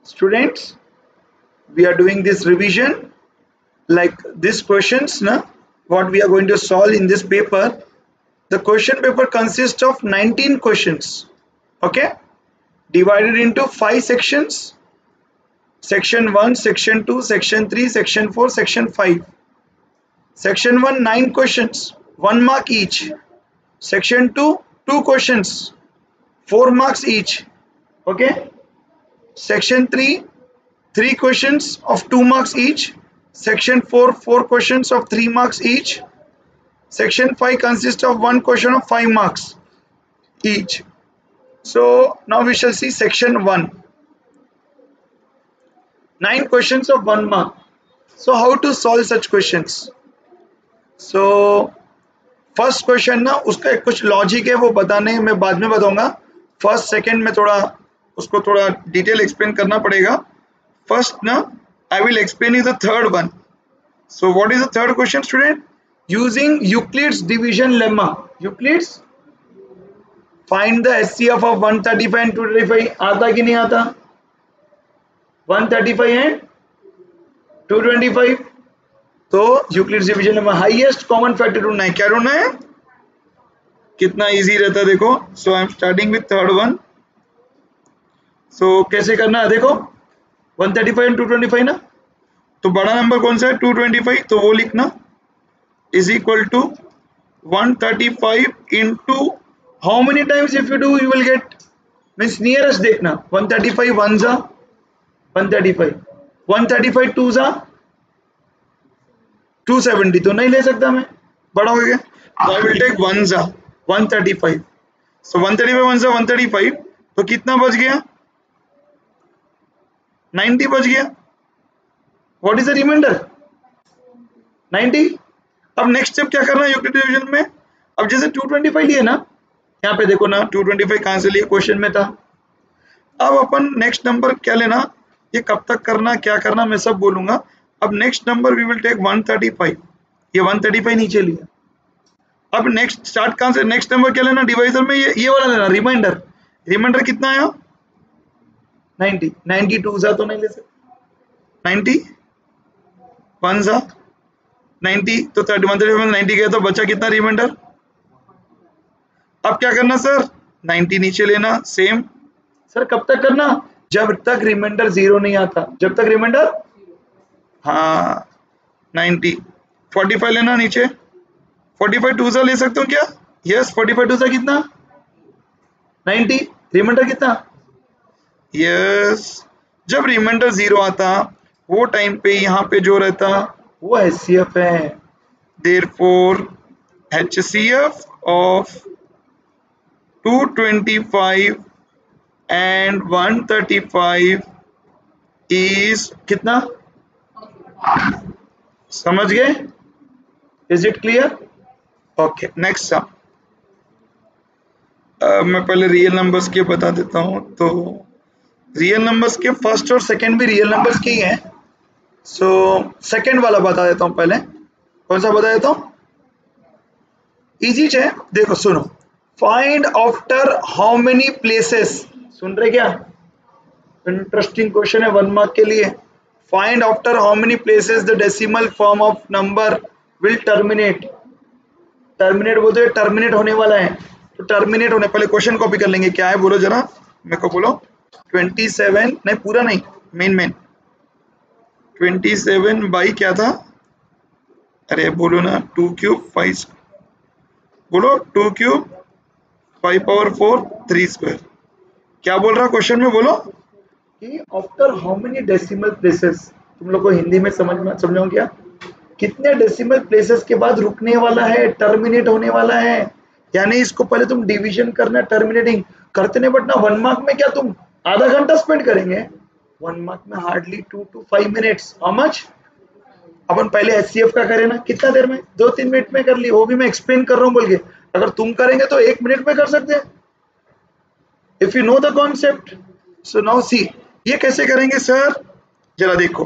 Students, we are doing this revision like these questions na, what we are going to solve in this paper. The question paper consists of 19 questions, okay, divided into 5 sections: section 1, section 2, section 3, section 4, section 5. Section 1, 9 questions, 1 mark each. Section 2, 2 questions, 4 marks each, okay. Section 3, 3 questions of 2 marks each. Section 4, 4 questions of 3 marks each. Section 5 consists of 1 question of 5 marks each. So now we shall see section 1. 9 questions of 1 mark. So how to solve such questions? So first question ना, उसका एक कुछ logic है, वो बताने मैं बाद में बताऊंगा. फर्स्ट सेकंड में थोड़ा उसको थोड़ा डिटेल एक्सप्लेन करना पड़ेगा. फर्स्ट ना I will explain you the third one. So what is the third question student? Using Euclid's division lemma. Euclid's find the HCF of 135 and 235. आता कि नहीं आता? 135 एंड 225. तो यूक्लिड्स डिवीजन में हाईएस्ट कॉमन फैक्टर ढूंढना है. क्या ढूंढना है? कितना इजी रहता है देखो. So I am starting with third one. सो कैसे करना है देखो. 135 एंड 225 ना, तो बड़ा नंबर कौन सा है? 225. तो वो लिखना is equal to 135 into how many times if you do you will get, means nearest देखना. 135 वन जा 135, 135 टू जा 270. तो नहीं ले सकता मैं, बड़ा हो गया. तो आई विल टेक वन जा 135. सो 135 वन जा 135. तो कितना बच गया? 90 बच गया. What is the remainder? 90. अब नेक्स्ट स्टेप क्या करना है यूक्लिड डिवीजन में? अब जैसे 225 लिए ना, यहाँ पे देखो ना 225 कहां से लिए? क्वेश्चन में था. अब अपन नेक्स्ट नंबर क्या लेना, ये कब तक करना, क्या करना, मैं सब बोलूंगा. अब next number we will take 135. ये 135 नीचे लिया. अब नेक्स्ट स्टार्ट कहां से? नेक्स्ट नंबर क्या लेना डिवाइजर में? ये वाला लेना, रिमाइंडर. रिमाइंडर कितना आया? 90. 92 जा तो नहीं ले सकते. 90 वन जा 90. तो 135 में 90 गया, तो बचा कितना रिमाइंडर? अब क्या करना सर? 90 नीचे लेना. सेम सर कब तक करना? जब तक रिमाइंडर 0 नहीं आता. जब तक रिमाइंडर, हाँ 90. 45 लेना नीचे. 45 टू सा ले सकते हो क्या? यस. 45 टू सा कितना? 90. रिमाइंडर कितना? यस. जब रिमाइंडर 0 आता वो टाइम पे यहाँ पे जो रहता वो एचसीएफ है. Therefore HCF of 225 and 135 is कितना? समझ गए? Is it clear? Okay. Next sum. मैं पहले रियल नंबर्स के बता देता हूं. तो रियल नंबर्स के फर्स्ट और सेकंड भी रियल नंबर्स के ही हैं. सो सेकंड वाला बता देता हूं पहले. कौन सा बता देता हूं? इजी है, देखो सुनो. Find after how many places. सुन रहे क्या? इंटरेस्टिंग क्वेश्चन है 1 मार्क के लिए. Find after how many places the decimal form of number will terminate. Terminate बोलते हैं, terminate होने वाला है. तो terminate होने, पहले क्वेश्चन कॉपी कर लेंगे. क्या है बोलो जरा, मेरे को बोलो. 27 नहीं, पूरा नहीं, मेन 27 बाई क्या था? अरे बोलो ना. 2 क्यूब 5 बोलो. 2 क्यूब 5 पावर 4 3 स्क्वायर. क्या बोल रहा क्वेश्चन में? बोलो कि after how many decimal places. तुम लोग को हिंदी में समझो क्या? कितने डेसिमल प्लेसेस के बाद रुकने वाला है, टर्मिनेट होने वाला है. यानी इसको पहले तुम डिवीजन करना, टर्मिनेटिंग करते नहीं बटना. 1 मार्क में क्या तुम आधा घंटा स्पेंड करेंगे? 1 मार्क में hardly 2 to 5 minutes. How much? अपन पहले एचसीएफ का करें ना, कितना देर में? 2-3 मिनट में कर ली. वो भी मैं एक्सप्लेन कर रहा हूँ बोल के. अगर तुम करेंगे तो 1 मिनट में कर सकते हैं, if you know the concept. So now see, ये कैसे करेंगे सर? जरा देखो.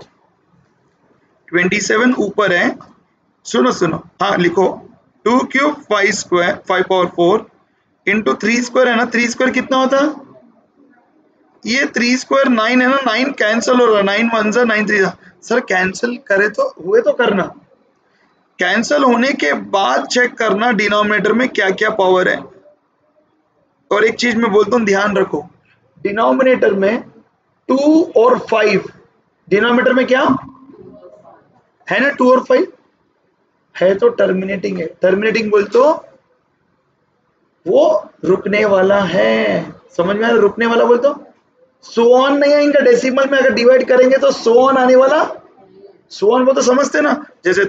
27 ऊपर है. सुनो हाँ लिखो. 2 cube 5 square 5 power 4 into 3 square है ना. 3 स्क्वायर कितना होता? ये 3 स्क्वायर 9 है ना, 9 कैंसिल हो रहा है, 9 1 जा 9 3 जा। सर कैंसिल करे तो हुए तो करना, कैंसिल होने के बाद चेक करना डिनोमिनेटर में क्या क्या पावर है। और एक चीज मैं बोलता हूँ ध्यान रखो, डिनोमिनेटर में 2 और 5, डिनोमिनेटर में क्या है ना 2 और 5 है तो टर्मिनेटिंग है। टर्मिनेटिंग बोल तो वो रुकने वाला है, समझ में आ रहा, रुकने वाला बोल तो सो ऑन नहीं आएगा। डेसिमल में अगर डिवाइड करेंगे तो सो ऑन आने वाला, सो ऑन वो तो समझते ना, जैसे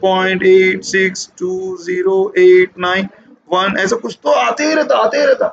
3.8620891 ऐसा कुछ तो आते ही रहता, आते ही रहता,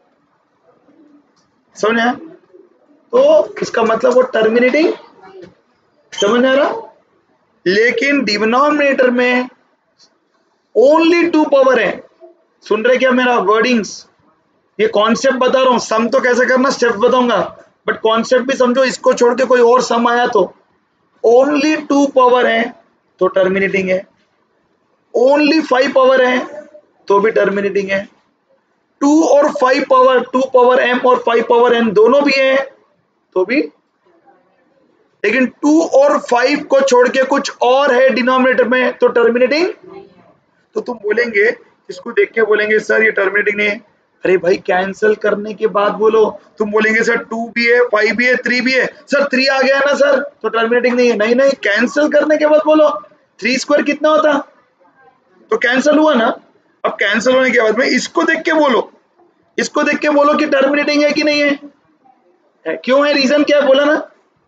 समझ आया। तो इसका मतलब वो टर्मिनेटिंग, समझ आ रहा। लेकिन डिनोमिनेटर में ओनली 2 पावर है, सुन रहे क्या मेरा वर्डिंग्स, ये कॉन्सेप्ट बता रहा हूं, सम तो कैसे करना स्टेप बताऊंगा, बट कॉन्सेप्ट भी समझो। इसको छोड़ के कोई और सम आया तो ओनली 2 पावर है तो टर्मिनेटिंग है, ओनली 5 पावर है तो भी टर्मिनेटिंग है, 2 और 5 पावर, 2 पावर m और 5 पावर n दोनों भी है तो भी। लेकिन 2 और 5 को छोड़ के कुछ और है डिनोमिनेटर में तो टर्मिनेटिंग। तो तुम बोलेंगे, इसको देख के बोलेंगे सर ये टर्मिनेटिंग नहीं है। अरे भाई कैंसिल करने के बाद बोलो, तुम बोलेंगे सर 2 भी है 5 भी है 3 भी है, सर 3 आ गया ना सर तो टर्मिनेटिंग नहीं है। नहीं नहीं, कैंसिल करने के बाद बोलो 3 स्क्वायर कितना होता, तो कैंसिल हुआ ना। अब कैंसिल होने के बाद में इसको देख के बोलो, इसको देख के बोलो कि टर्मिनेटिंग है कि नहीं है, क्यों है, रीजन क्या है बोला ना,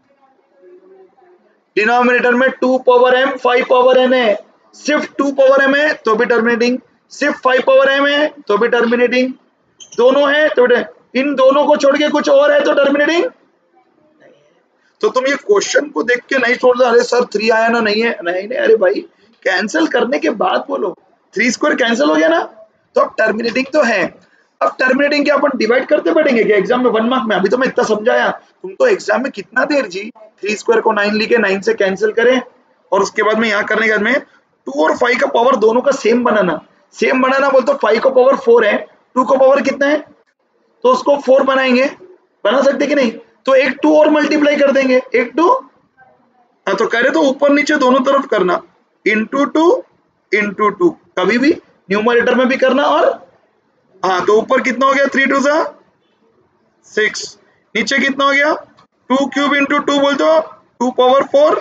डिनोमिनेटर में 2 पावर m 5 पावर n है, सिर्फ 2 पावर m है तो भी टर्मिनेटिंग, सिर्फ 5 पावर m है तो भी टर्मिनेटिंग, दोनों है तो इन दोनों को छोड़ के कुछ और है तो टर्मिनेटिंग। तो तुम ये क्वेश्चन को देख के नहीं छोड़ दो, अरे सर 3 आया ना, नहीं है, नहीं नहीं, अरे भाई कैंसिल करने के बाद बोलो 3 स्क्वायर कैंसिल हो गया ना, तो अब टर्मिनेटिंग तो है। अब टर्मिनेटिंग क्या अपन डिवाइड करते बैठेंगे क्या एग्जाम में 1 मार्क में, अभी तो मैं इतना समझाया, तुम तो एग्जाम में कितना देर जी 3 स्क्वायर को 9 लिखे 9 से कैंसिल करें और उसके बाद में यहाँ करने के बाद में 2 और 5 का पावर दोनों का सेम बनाना, सेम बनाना बोल तो 5 का पावर 4 है, 2 का पावर कितना है तो उसको 4 बनाएंगे, बना सकते कि नहीं, तो एक 2 और मल्टीप्लाई कर देंगे, एक 2, हाँ तो करे तो ऊपर नीचे दोनों तरफ करना, इंटू 2 इंटू 2, कभी भी न्यूमरेटर में भी करना, और हाँ तो ऊपर कितना हो गया 3 2 जा 6, नीचे कितना हो गया 2 क्यूब इंटू 2 बोल तो 2 पावर 4।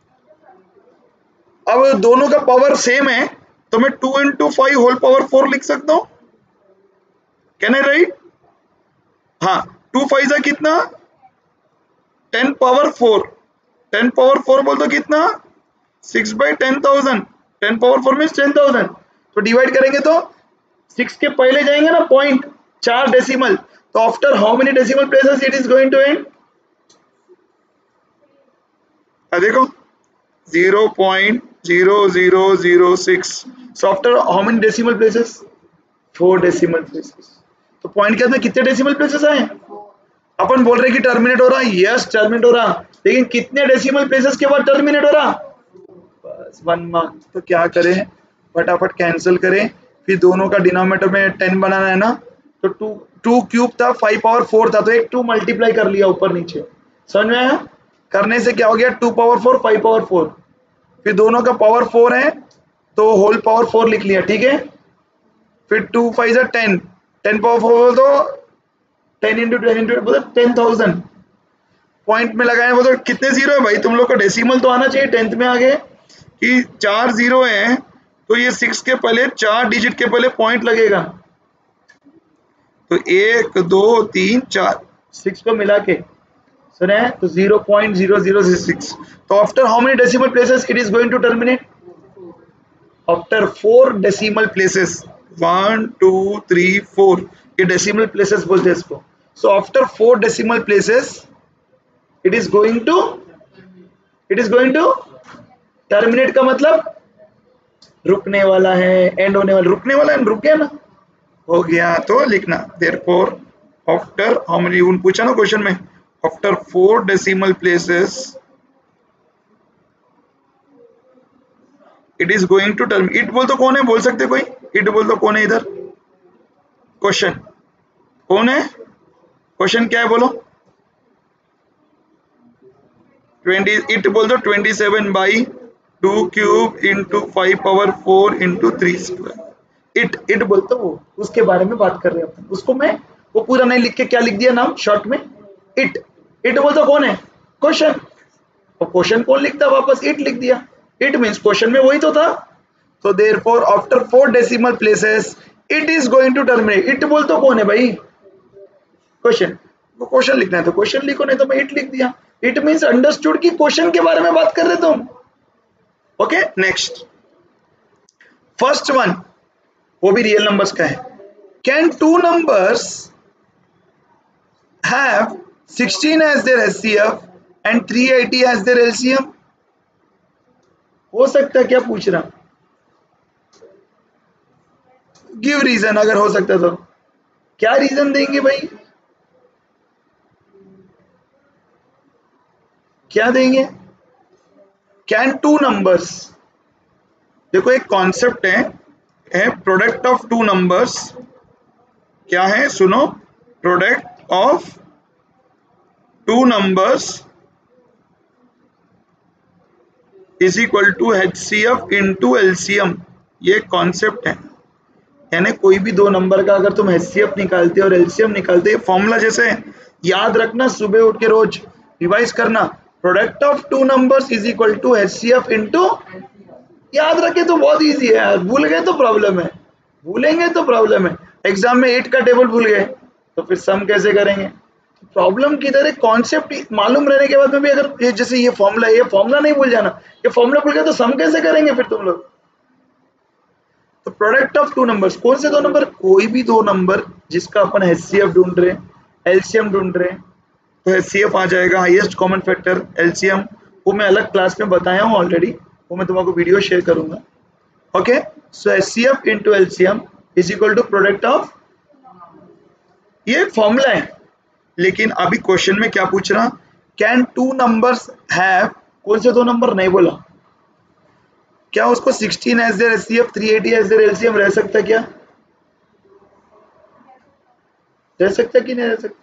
अब दोनों का पावर सेम है तो मैं 2 इंटू 5 होल पावर 4 लिख सकता हूं, कैन आई राइट, हाँ 2 5 जा कितना 10 पावर 4, 10 पावर 4 बोल तो कितना 6 बाई 10,000, 10 पावर 4 मीन्स 10,000, तो डिवाइड करेंगे तो 6 के पहले जाएंगे ना पॉइंट 4 डेसिमल, तो after how many decimal places it is going to end, देखो 0.0006, so after how many decimal places 4 decimal places, तो पॉइंट के अंदर कितने डेसिमल प्लेसेस आए, अपन बोल रहे कि टर्मिनेट हो रहा, यस टर्मिनेट हो रहा, लेकिन कितने डेसिमल प्लेसेस के बाद टर्मिनेट हो रहा, बस 1 मार्क। तो क्या करें फटाफट कैंसिल करें, फिर दोनों का डिनोमिनेटर में 10 बनाना है ना, तो 2 क्यूब था 5 पावर 4 था तो एक 2 मल्टीप्लाई कर लिया ऊपर नीचे, समझ में आया, करने से क्या हो गया 2 पावर 4 5 पावर 4, फिर दोनों का पावर 4 है तो होल पावर 4 लिख लिया, ठीक है, फिर 2 5 जा 10, 10 पावर 4 तो 10 इंटू 10 इंटू 10,000, पॉइंट में लगाए वो तो कितने जीरो है भाई, तुम लोग का डेसिमल तो आना चाहिए 10th में आगे कि 4 जीरो है, तो ये 6 के पहले 4 डिजिट के पहले पॉइंट लगेगा, तो 1 2 3 4 6 को मिला के सुने तो 0.0006, तो after how many decimal places it is going to terminate, after 4 decimal places 1 2 3 4, ये डेसिमल प्लेसेस बोलते हैं इसको, so after 4 decimal places it is going to terminate, का मतलब रुकने वाला है, एंड होने वाला, रुकने वाला है, रुक गया ना, हो गया तो लिखना देयरफॉर आफ्टर हाउ मेनी, पूछा ना क्वेश्चन में, after 4 decimal places it is going to term, it बोल तो कौन है बोल सकते कोई, इट बोल तो कौन है इधर, क्वेश्चन कौन है, क्वेश्चन क्या है बोलो, 20 इट बोल दो 27 by 2 cube into 5 power 4 into 3 square. It बोलते वो उसके बारे में बात कर रहे हैं अपन। उसको मैं वो पूरा नहीं लिख के क्या लिख दिया नाम शॉर्ट में इट। इट बोलते कौन है क्वेश्चन, तो क्वेश्चन कौन लिखता है वापस इट लिख दिया। इट मींस क्वेश्चन में वही तो था। तो therefore after 4 decimal places it is going to terminate. It बोलते कौन है भाई क्वेश्चन, वो क्वेश्चन लिखना है तो क्वेश्चन लिखो, नहीं तो मैं इट लिख दिया। इट मींस अंडरस्टूड कि क्वेश्चन के बारे में बात कर रहे तुम। ओके नेक्स्ट फर्स्ट वन वो भी रियल नंबर्स का है। Can two numbers have 16 as their HCF and 380 as their LCM. हो सकता है क्या पूछ रहा, गिव रीजन अगर हो सकता तो। क्या रीजन देंगे भाई, क्या देंगे। कैन टू नंबर्स, देखो एक कॉन्सेप्ट है प्रोडक्ट ऑफ टू नंबर्स। क्या है सुनो, product of two numbers is equal to HCF into LCM. ये कॉन्सेप्ट है, यानी कोई भी दो नंबर का अगर तुम एचसीएफ निकालते और एलसीएम निकालते, फॉर्मूला जैसे याद रखना, सुबह उठ के रोज रिवाइज करना। Product of two numbers is equal to HCF into, याद रखे तो बहुत इजी है यार, भूल गए तो प्रॉब्लम है, भूलेंगे तो प्रॉब्लम है। एग्जाम में 8 का टेबल भूल गए तो फिर सम कैसे करेंगे। प्रॉब्लम किधर है, कॉन्सेप्ट मालूम रहने के बाद में भी अगर ये जैसे ये फॉर्मूला नहीं भूल जाना, ये फॉर्मूला भूल गया तो सम कैसे करेंगे फिर तुम लोग। तो प्रोडक्ट ऑफ टू नंबर्स, कौन से दो नंबर, कोई भी दो नंबर जिसका अपन एचसीएफ ढूंढ रहे हैं, एलसीएम ढूंढ रहे हैं, तो एचसीएफ आ जाएगा हाईएस्ट कॉमन फैक्टर। एलसीएम वो मैं अलग क्लास में बताया हूँ ऑलरेडी, वो मैं तुमको वीडियो शेयर करूंगा। Okay so HCF into LCM is equal to product of, ये फॉर्मूला है। लेकिन अभी क्वेश्चन में क्या पूछ रहा, कैन टू नंबर्स हैव, कौन से दो नंबर नहीं बोला, क्या उसको 16 as their HCF 380 as their LCM रह सकता, क्या रह सकता कि नहीं रह सकता।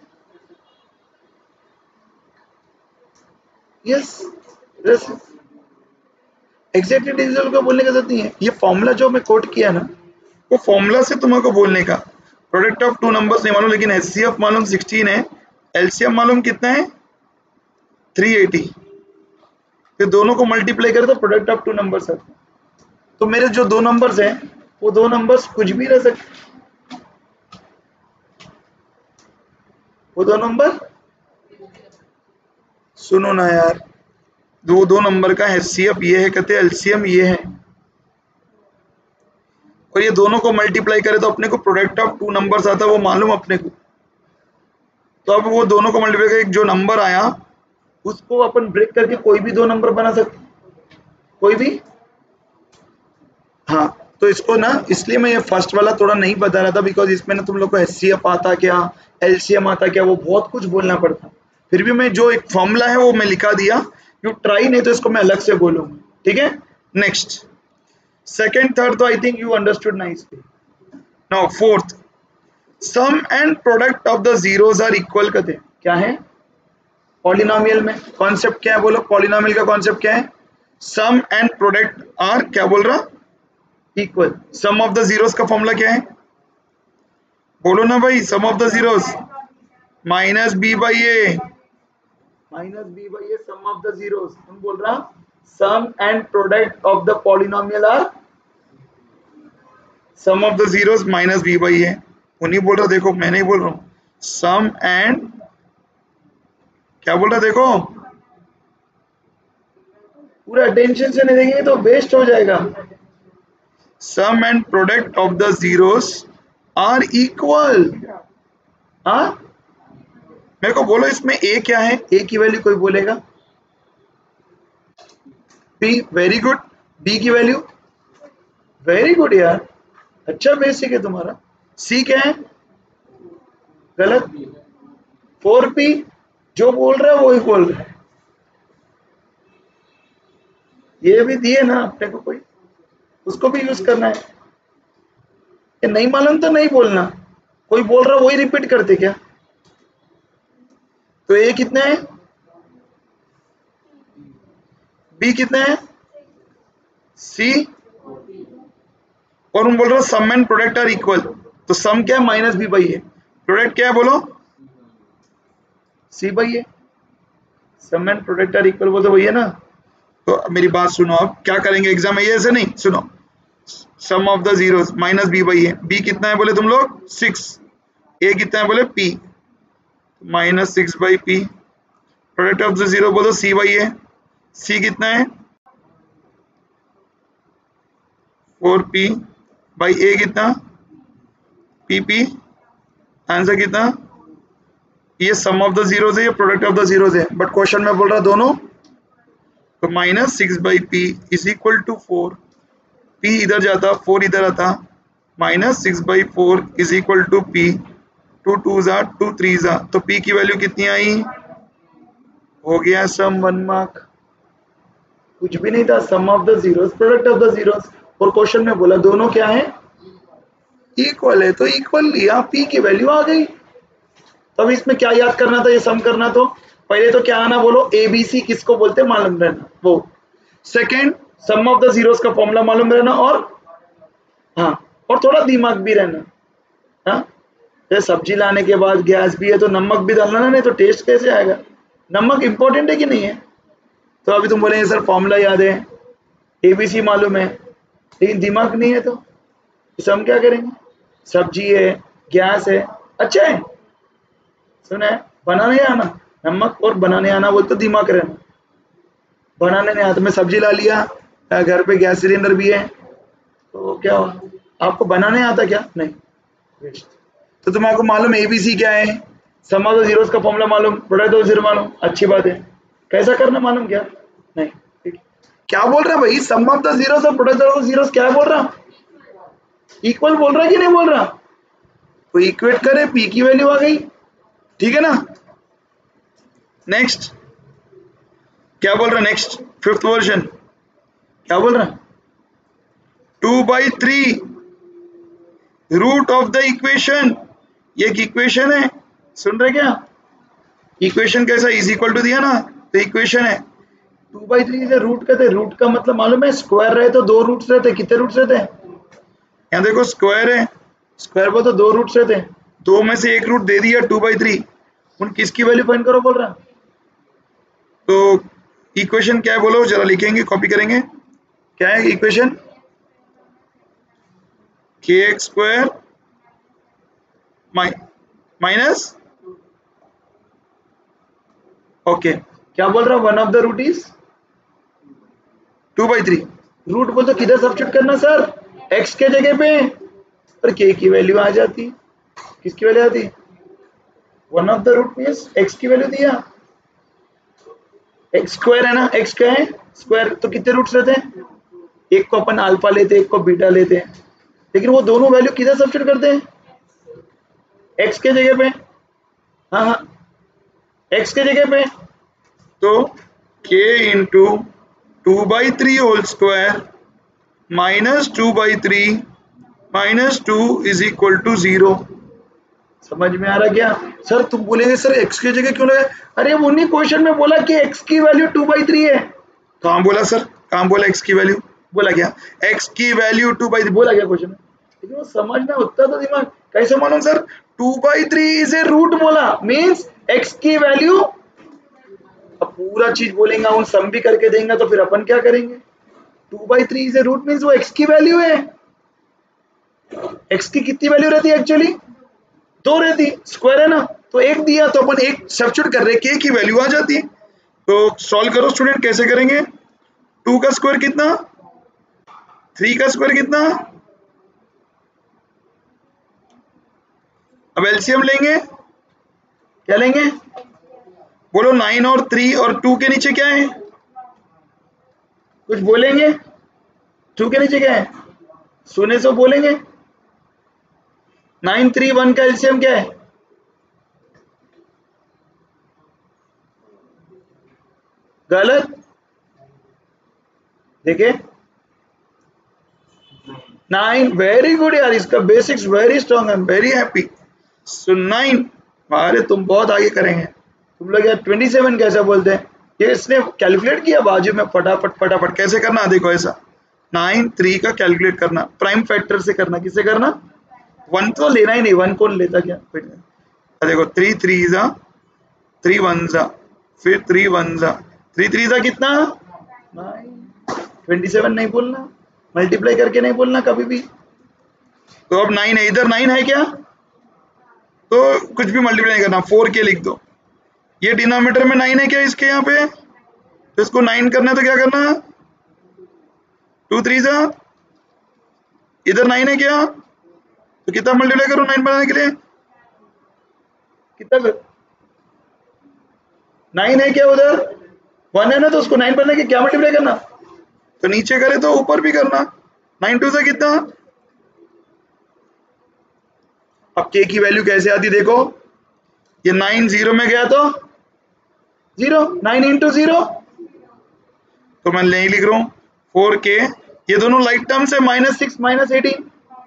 यस रह सकता, एग्जैक्टली डिजिटल को बोलने का जरूरत नहीं है। ये फॉर्मूला जो मैं कोट किया ना, वो फॉर्मूला से तुमको बोलने का। प्रोडक्ट ऑफ टू नंबर्स नहीं मालूम लेकिन एचसीएफ मालूम 16 है, एलसीएम मालूम कितना है 380, ये दोनों को मल्टीप्लाई करें तो प्रोडक्ट ऑफ टू नंबर्स है। तो मेरे जो दो नंबर्स हैं वो दो नंबर्स कुछ भी रह सकते, वो दो नंबर, सुनो ना यार, दो नंबर का एचसीएफ ये है, कहते हैं एलसीएम ये है, और ये दोनों को मल्टीप्लाई करें तो अपने को प्रोडक्ट ऑफ टू नंबर्स आता है, वो मालूम अपने को। तो अब वो दोनों को मल्टीप्लाई करके जो नंबर आया उसको अपन ब्रेक करके कोई भी दो नंबर बना सकते, कोई भी। हाँ तो इसको ना, इसलिए मैं ये फर्स्ट वाला थोड़ा नहीं बता रहा था, बिकॉज इसमें ना तुम लोग को एचसीएफ आता क्या, एलसीएम आता क्या, वो बहुत कुछ बोलना पड़ता। फिर भी मैं जो एक फॉर्मूला है वो मैं लिखा दिया, यू ट्राई, नहीं तो इसको मैं अलग से बोलूंगा, ठीक है। नेक्स्ट सेकंड थर्ड तो I think you understood nicely. Now fourth, sum and product of the zeros are equal कहते हैं, क्या है पॉलिनोमियल में कॉन्सेप्ट क्या है, बोलो पॉलिनोमियल का कॉन्सेप्ट क्या है, सम एंड प्रोडक्ट आर क्या बोल रहा equal. Sum of the zeros का फॉर्मूला क्या है, बोलो ना भाई, sum of the zeros minus B by A, minus B by A sum of the zeros. हम बोल रहा sum and product of the polynomial are sum of the zeros minus B by A. वो नहीं बोल रहा, देखो मैं नहीं बोल रहा हूँ, सम एंड क्या बोल रहा, देखो पूरा अटेंशन से नहीं देखेंगे तो वेस्ट हो जाएगा। Sum and product of the zeros are equal. हाँ मेरे को बोलो इसमें ए क्या है, ए की वैल्यू कोई बोलेगा, बी, वेरी गुड, बी की वैल्यू, वेरी गुड यार, अच्छा बेसिक है तुम्हारा। सी क्या है, गलत, 4p, जो बोल रहा है वही बोल रहा है। ये भी दिए ना अपने को, कोई उसको भी यूज करना है, ये नहीं मालूम तो नहीं बोलना, कोई बोल रहा वही रिपीट करते क्या। तो ये कितना है, बी कितना है, सी, और हम बोल रहे हैं sum and product are equal, तो सम क्या है, minus B by A, product क्या है बोलो, C by A, sum and product are equal बोलते वही है ना। तो मेरी बात सुनो, अब क्या करेंगे एग्जाम में, ये ऐसे नहीं, सुनो, sum of the zeros minus B by A, B कितना है बोले तुम लोग 6, ए कितना है बोले P, minus 6 by P, product of the zero बोलो सी बाई ए, सी कितना है 4p बाई ए कितना पी पी, आंसर कितना, ये सम ऑफ द जीरोस है, ये प्रोडक्ट ऑफ द जीरोस है, बट क्वेश्चन में बोल रहा दोनों, तो minus 6 by P is equal to 4, p इधर जाता 4 इधर आता, minus 6 by 4 is equal to p, 2 2 जा 2 3 जा, तो p की वैल्यू कितनी आई, हो गया सम 1 मार्क, कुछ भी नहीं था, sum of the zeros product of the zeros, और क्वेश्चन में बोला दोनों क्या है, इक्वल है, तो इक्वल लिया, p की वैल्यू आ गई। तब इसमें क्या याद करना था, ये सम करना, तो पहले तो क्या आना बोलो, एबीसी किसको बोलते हैं मालूम रहना, वो second sum of the zeros का फॉर्मूला मालूम रहना, और हाँ, और थोड़ा दिमाग भी रहना, हाँ, जैसे सब्जी लाने के बाद गैस भी है तो नमक भी डालना ना, नहीं तो टेस्ट कैसे आएगा, नमक इंपॉर्टेंट है कि नहीं है। तो अभी तुम बोलेंगे सर फॉर्मूला याद है, एबीसी मालूम है, लेकिन दिमाग नहीं है, तो हम क्या करेंगे, सब्जी है, गैस है, अच्छा है, सुना है, बनाने आना, नमक और बनाने आना बोलते तो दिमाग रहना, बनाने नहीं आता, मैं सब्जी ला लिया, घर पे गैस सिलेंडर भी है, तो क्या हुआ, आपको बनाने आता क्या, नहीं, तो तुम्हारे मालूम एबीसी क्या है, सम ऑफ द जीरोस का फॉर्मूला मालूम, प्रोडक्ट ऑफ जीरो मालूम, अच्छी बात है, कैसा करना मालूम क्या, नहीं, ठीक, क्या बोल रहा भाई, सम ऑफ द जीरोस और प्रोडक्ट ऑफ जीरोस क्या बोल रहा, इक्वल बोल रहा कि नहीं बोल रहा, तो इक्वेट करे, पी की वैल्यू आ गई, ठीक है ना। नेक्स्ट क्या बोल रहा, नेक्स्ट फिफ्थ वर्जन क्या बोल रहा, 2/3 रूट ऑफ द इक्वेशन, ये एक इक्वेशन है, सुन रहे क्या, इक्वेशन कैसा, इज इक्वल टू दिया ना, तो इक्वेशन है, 2/3 से रूट कहते, रूट का मतलब मालूम है, स्क्वायर रहे तो दो रूट्स रहते, कितने रूट्स रहते हैं, यहाँ देखो स्क्वायर है, स्क्वायर पर तो दो रूट्स रहते हैं, दो में से एक रूट दे दिया 2/3, उन किसकी वैल्यू फाइंड करो बोल रहा, तो इक्वेशन क्या है बोलो जरा, लिखेंगे कॉपी करेंगे, क्या है इक्वेशन, kx² माइनस, ओके, क्या बोल रहा, one of the root is 2/3, root बोल तो किधर सब्स्टिट्यूट करना सर, x के जगह पे, और k की वैल्यू आ जाती, किसकी वैल्यू आती, one of the root means x की वैल्यू दिया, x स्क्वायर है ना, x क्या है स्क्वायर, तो कितने रूट्स रहते हैं, एक को अपन अल्फा लेते हैं, एक को बीटा लेते हैं, लेकिन वो दोनों वैल्यू किधर सब्स्टिट्यूट करते हैं, x के जगह पे, हाँ हाँ x के जगह पे, तो k into 2/3 whole square minus 2/3 minus 2 is equal to 0, समझ में आ रहा क्या, सर तुम बोलेंगे सर x की जगह क्यों लगा, अरे उन्हीं क्वेश्चन में बोला कि x की वैल्यू 2/3 है, कहाँ बोला सर, कहाँ बोला x की वैल्यू, बोला क्या x की वैल्यू 2/3 बोला क्या क्वेश्चन में, लेकिन वो समझना उतना तो दिमाग, कैसे मालूम सर, 2/3 इज ए रूट बोला, मींस x की वैल्यू, अब पूरा चीज बोलेंगे उन सम भी करके देंगे तो फिर अपन क्या करेंगे, 2/3 इज ए रूट मींस वो x की वैल्यू है, x की कितनी वैल्यू रहती है एक्चुअली, दो रहती, स्क्वायर है ना, तो एक दिया तो अपन एक सब्स्टिट्यूट कर रहे, k की वैल्यू आ जाती, तो सॉल्व करो स्टूडेंट, कैसे करेंगे, 2 का स्क्वायर कितना, 3 का स्क्वायर कितना, अब एलसीएम लेंगे, क्या लेंगे बोलो, 9 और 3 और 2 के नीचे क्या है, कुछ बोलेंगे, 2 के नीचे क्या है, सुने से बोलेंगे, 9 3 1 का एलसीएम क्या है, गलत, देखिए 9, वेरी गुड यार, इसका basics very strong, I am very happy, so 9, अरे तुम बहुत आगे करेंगे, तुम लोग यार 27 कैसे बोलते हैं, ये इसने कैलकुलेट किया बाजू में फटाफट फटाफट। कैसे करना देखो, ऐसा 9 3 का कैलकुलेट करना, प्राइम फैक्टर से करना। किससे करना? 1 तो लेना ही नहीं, 1 कौन लेता क्या। देखो 3 3 जा 3 1 जा, फिर 3 1 जा 3 3 जा कितना 9, 27 नहीं बोलना, मल्टीप्लाई करके नहीं बोलना कभी भी। तो अब 9 है, इधर 9 है क्या, तो कुछ भी मल्टीप्लाई नहीं करना, 4 के लिख दो। ये डिनोमिनेटर में 9 है क्या इसके यहाँ पे, तो इसको 9 करना है तो क्या करना, 2 3 जा, इधर 9 है क्या, तो कितना मल्टीप्लाई करो 9 बनाने के लिए, कितना 9 है क्या, उधर 1 है ना, तो उसको 9 बनाने के क्या मल्टीप्लाई करना, तो नीचे करे तो ऊपर भी करना। 9 2 से कितना, अब k की वैल्यू कैसे आती देखो, ये 9 0 में गया तो 0, 9 इंटू 0, तो मैं नहीं लिख रहा हूं 4k, ये दोनों लाइक टर्म्स है, -6 -18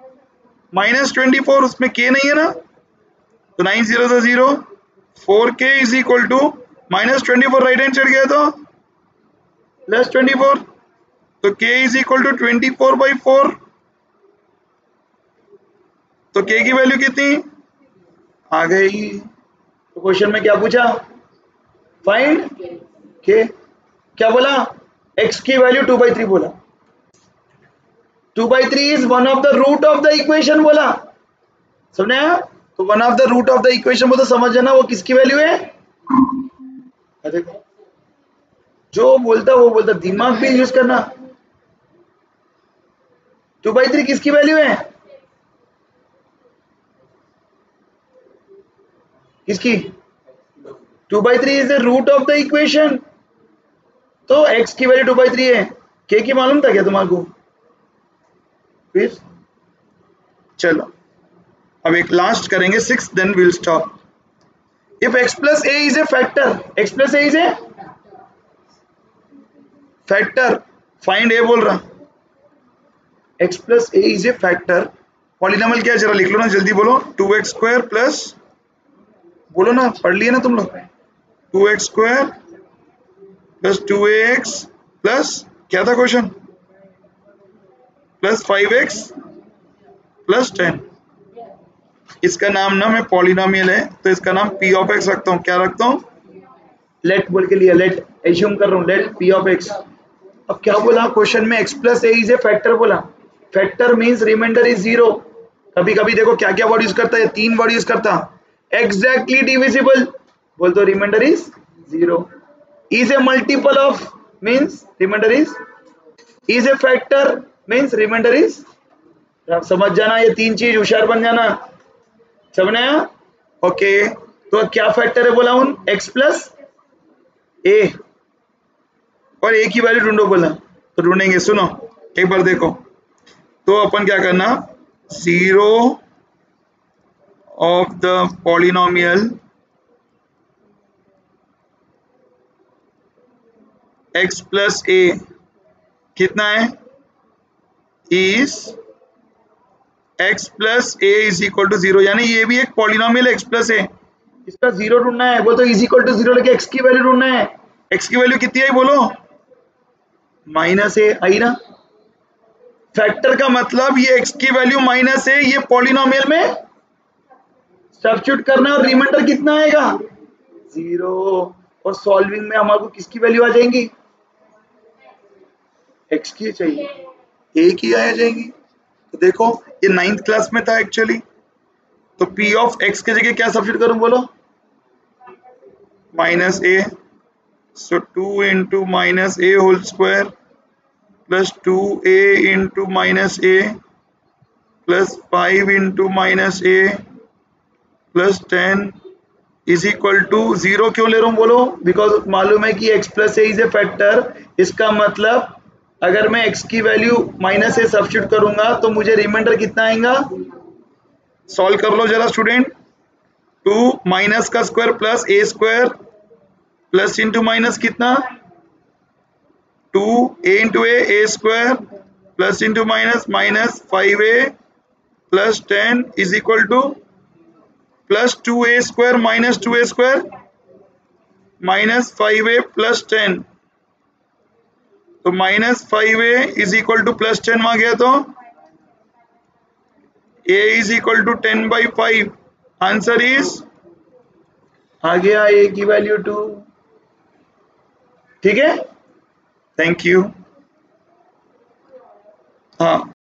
-24, उसमें k नहीं है ना, तो 9 0 से 0, 4k is equal to -24, right hand side गया तो +24, तो k इज इक्वल टू 24/4, तो k की वैल्यू कितनी आ गई। तो क्वेश्चन में क्या पूछा, फाइंड k, क्या बोला, x की वैल्यू 2/3 बोला, 2/3 is one of the root of the equation बोला, समझे, तो one of the root of the equation बोलते समझ जाना वो किसकी वैल्यू है। देखो जो बोलता वो बोलता, दिमाग भी यूज करना। 2/3 किसकी वैल्यू है, किसकी, 2/3 is the root of the equation, तो x की वैल्यू 2/3 है, k की मालूम था क्या तुम्हारे को, फिर चलो अब एक लास्ट करेंगे 6, then will stop. If x plus a is a factor, x plus a is a factor, find a बोल रहा, x plus a is a factor, polynomial क्या है जरा लिख लो ना जल्दी बोलो, 2x² प्लस, बोलो ना, पढ़ लिए ना तुम लोग, 2x² प्लस 2ax प्लस क्या था क्वेश्चन, प्लस 5x प्लस 10, इसका नाम ना मैं पॉलिनोमियल है तो इसका नाम p ऑफ x रखता हूँ। क्या रखता हूँ, लेट बोल के लिया, लेट एज्यूम कर रहा हूँ, लेट p ऑफ x। अब क्या बोला क्वेश्चन में, x plus a is a factor बोला, फैक्टर मींस रिमाइंडर इज 0। कभी कभी देखो क्या क्या वर्ड यूज करता है, 3 वर्ड यूज करता, एग्जैक्टली डिविजिबल बोल तो reminder is 0, is a multiple of means reminder is a factor means reminder is, समझ जाना ये 3 चीज, होशियार बन जाना, समझना ओके। तो क्या फैक्टर है बोला हूं, x प्लस a, और a की वैल्यू ढूंढो बोला, तो ढूंढेंगे, सुनो एक बार देखो, तो अपन क्या करना, 0 of the polynomial x plus a कितना है, is x plus a is equal to 0, यानी ये भी एक पॉलिनोमियल है x प्लस a, इसका 0 ढूंढना है, बोल तो इज इक्वल टू 0 लेके x की वैल्यू ढूंढना है, x की वैल्यू कितनी आई बोलो, -a आई ना, फैक्टर का मतलब ये x की वैल्यू -a, ये पॉलिनोमियल में सब्स्टिट्यूट करना, और रिमाइंडर कितना आएगा 0, और सॉल्विंग में हमारे को किसकी वैल्यू आ जाएंगी, x की चाहिए, a की आ जाएंगी। तो देखो ये 9th क्लास में था एक्चुअली, तो p ऑफ x की जगह क्या सब्स्टिट्यूट करूं बोलो, -a, so 2 into -a whole square plus 2a into -a plus 5 into -a plus 10 is equal to 0। क्यों ले रहा हूं बोलो, बिकॉज मालूम है कि x plus a is a factor, इसका मतलब अगर मैं x की वैल्यू -a सब्स्टिट्यूट करूंगा तो मुझे रिमाइंडर कितना आएगा, सॉल्व कर लो जरा स्टूडेंट, 2 माइनस का square plus a square plus into minus कितना 2a into a square plus into minus -5a plus 10 is equal to plus 2a square minus 2a square, -5a + 10, तो -5a इज इक्वल टू +10 वहां गया तो a is equal to 10/5। Answer is आ गया a की value 2। ठीक है, thank you. हाँ